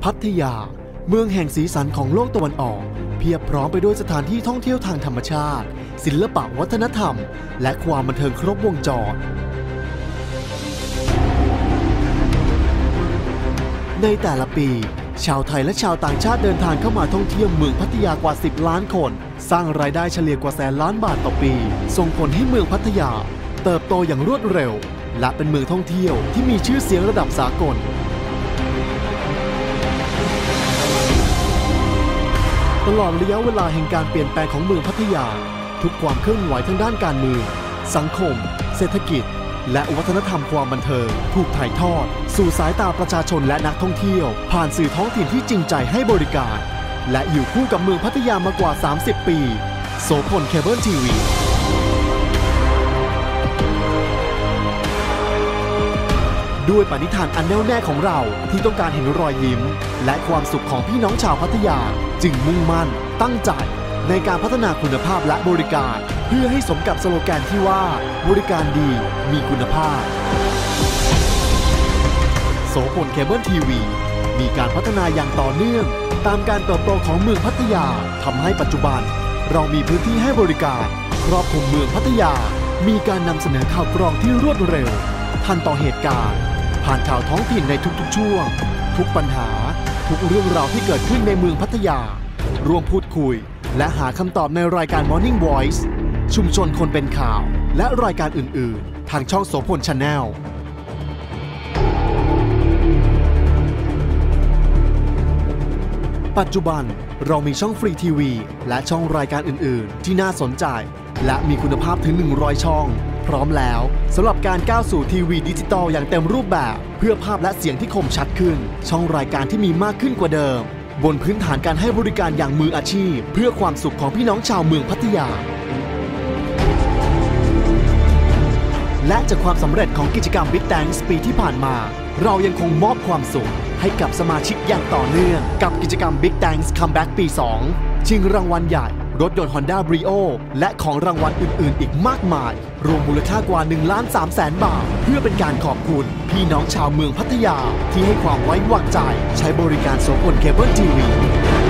พัทยาเมืองแห่งสีสันของโลกตะวันออกเพียบพร้อมไปด้วยสถานที่ท่องเที่ยวทางธรรมชาติศิลปะวัฒนธรรมและความบันเทิงครบวงจรในแต่ละปีชาวไทยและชาวต่างชาติเดินทางเข้ามาท่องเที่ยวเมืองพัทยากว่า10 ล้านคนสร้างรายได้เฉลี่ยกว่าแสนล้านบาทต่อปีส่งผลให้เมืองพัทยาเติบโตอย่างรวดเร็วและเป็นเมืองท่องเที่ยวที่มีชื่อเสียงระดับสากลตลอดระยะเวลาแห่งการเปลี่ยนแปลงของเมืองพัทยาทุกความเคลื่อนไหวทางด้านการเมืองสังคมเศรษฐกิจและวัฒนธรรมความบันเทิงถูกถ่ายทอดสู่สายตาประชาชนและนักท่องเที่ยวผ่านสื่อท้องถิ่นที่จริงใจให้บริการและอยู่คู่กับเมืองพัทยามากว่า30 ปีโสพลเคเบิลทีวีด้วยปณิธานอันแน่วแน่ของเราที่ต้องการเห็นรอยยิ้มและความสุขของพี่น้องชาวพัทยาจึงมุ่งมั่นตั้งใจในการพัฒนาคุณภาพและบริการเพื่อให้สมกับสโลแกนที่ว่าบริการดีมีคุณภาพโสพลเคเบิลทีวีมีการพัฒนาอย่างต่อเนื่องตามการเติบโตของเมืองพัทยาทำให้ปัจจุบันเรามีพื้นที่ให้บริการครอบคลุมเมืองพัทยามีการนำเสนอข่าวกรองที่รวดเร็วทันต่อเหตุการณ์ผ่านข่าวท้องถิ่นในทุกๆช่วงทุกปัญหาทุกเรื่องราวที่เกิดขึ้นในเมืองพัทยาร่วมพูดคุยและหาคำตอบในรายการ Morning Voice ชุมชนคนเป็นข่าวและรายการอื่นๆทางช่องโสพล Channel ปัจจุบันเรามีช่องฟรีทีวีและช่องรายการอื่นๆที่น่าสนใจและมีคุณภาพถึง100 ช่องพร้อมแล้วสำหรับการก้าวสู่ทีวีดิจิตอลอย่างเต็มรูปแบบเพื่อภาพและเสียงที่คมชัดขึ้นช่องรายการที่มีมากขึ้นกว่าเดิมบนพื้นฐานการให้บริการอย่างมืออาชีพเพื่อความสุขของพี่น้องชาวเมืองพัทยาและจากความสำเร็จของกิจกรรม Big Thanks ปีที่ผ่านมาเรายังคงมอบความสุขให้กับสมาชิกอย่างต่อเนื่องกับกิจกรรม Big Thanks Comeback ปี 2 ชิงรางวัลใหญ่รถยนต์ Honda Brio และของรางวัลอื่นๆอีกมากมายรวมมูลค่ากว่า 1,300,000 บาทเพื่อเป็นการขอบคุณพี่น้องชาวเมืองพัทยาที่ให้ความไว้วางใจใช้บริการโสพลเคเบิลทีวี